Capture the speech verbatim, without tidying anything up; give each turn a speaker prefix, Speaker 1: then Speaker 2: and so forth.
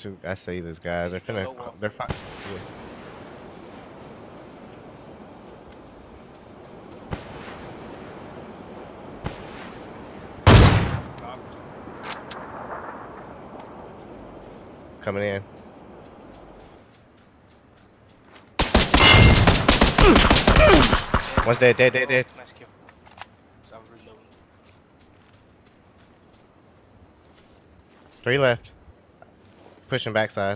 Speaker 1: two. I see these guys. They're finna.
Speaker 2: Go up.
Speaker 1: They're fine. Yeah. Coming in. One's dead, dead, dead, dead.
Speaker 2: Nice kill. So I was reloading.
Speaker 1: Three left. Pushing backside.